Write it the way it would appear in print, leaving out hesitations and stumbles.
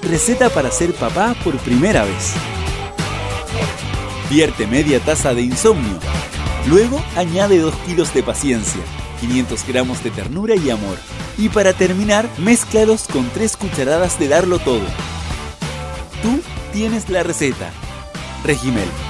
Receta para ser papá por primera vez. Vierte media taza de insomnio. Luego añade 2 kilos de paciencia, 500 gramos de ternura y amor. Y para terminar, mézclalos con 3 cucharadas de darlo todo. Tú tienes la receta. Regimel.